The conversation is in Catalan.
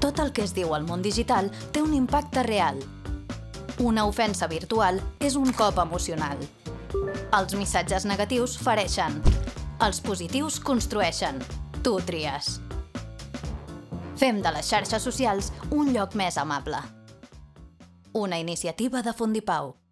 Tot el que es diu al món digital té un impacte real. Una ofensa virtual és un cop emocional. Els missatges negatius fereixen. Els positius construeixen. Tu tries. Fem de les xarxes socials un lloc més amable. Una iniciativa de Fundipau.